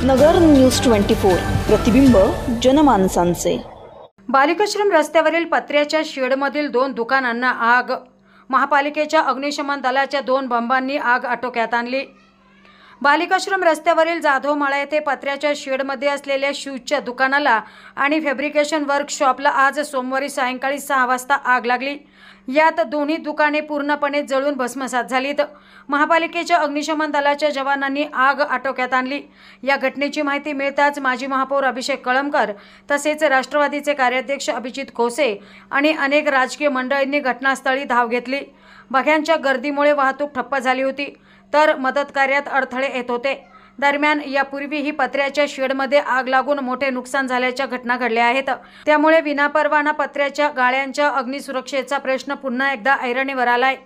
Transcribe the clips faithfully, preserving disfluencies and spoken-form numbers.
नगर news twenty four, प्रतिबिंब जनमानसांचे। बालिकाश्रम रस्त्यावरील पत्र्याच्या शेडमधील दोन दुकानांना आग। महापालिकेच्या अग्निशमन दलाच्या दोन बंबांनी आग आटोक्यात आणली। बालिकाश्रम रस्त्यावरील जाधवमाळा येथे पत्र्याच्या शेडमध्ये असलेल्या शूजच्या दुकानाला आणि फॅब्रिकेशन वर्कशॉपला आज सोमवारी सायंकाळी सहा वाजता आग लागली। यात दोन्ही दुकाने पूर्णपणे जळून भस्मसात झालीत। महापालिकेच्या अग्निशमन दलाच्या जवानांनी आग आटोक्यात आणली। या घटनेची माहिती मिळताच माजी महापौर अभिषेक कळमकर तसेच राष्ट्रवादीचे कार्याध्यक्ष अभिजित खोसे आणि अनेक राजकीय मंडळींनी घटनास्थळी धाव घेतली। बघ्यांच्या गर्दीमुळे वाहतूक ठप्प झाली होती, तर मदत कार्यात अडथळे येत होते। दरम्यान यापूर्वीही पत्र्याच्या शेडमध्ये आग लागून मोठे नुकसान झाल्याच्या घटना घडल्या आहेत। त्यामुळे विनापरवाना पत्र्याच्या गाळ्यांच्या अग्निसुरक्षेचा प्रश्न पुन्हा एकदा ऐरणीवर आलाय।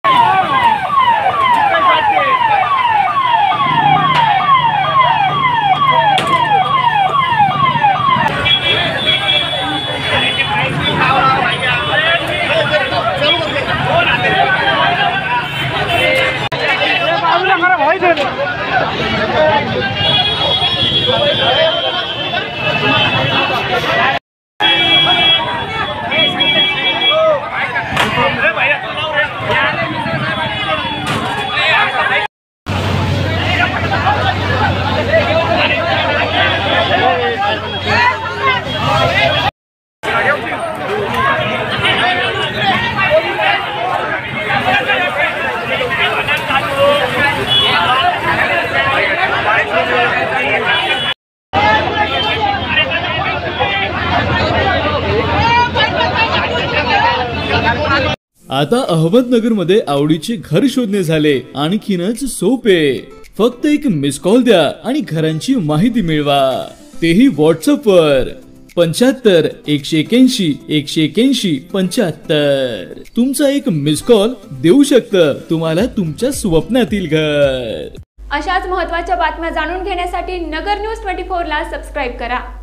आता अहमदनगर मध्ये आवडीचे घर शोधणे झाले आणखीनच सोपे। फक्त एक मिस कॉल द्या आणि घरांची माहिती मिळवा, तेही व्हॉट्सअप वर पंच्याहत्तर एकशे एक्याऐंशी एकशे एक्याऐंशी पंच्याहत्तर। तुमचा एक मिस कॉल देऊ शकतं तुम्हाला तुमच्या स्वप्नातील घर। अशाच महत्त्वाच्या बातम्या जाणून घेण्यासाठी नगर न्यूज ट्वेंटी फोर ला सबस्क्राइब करा।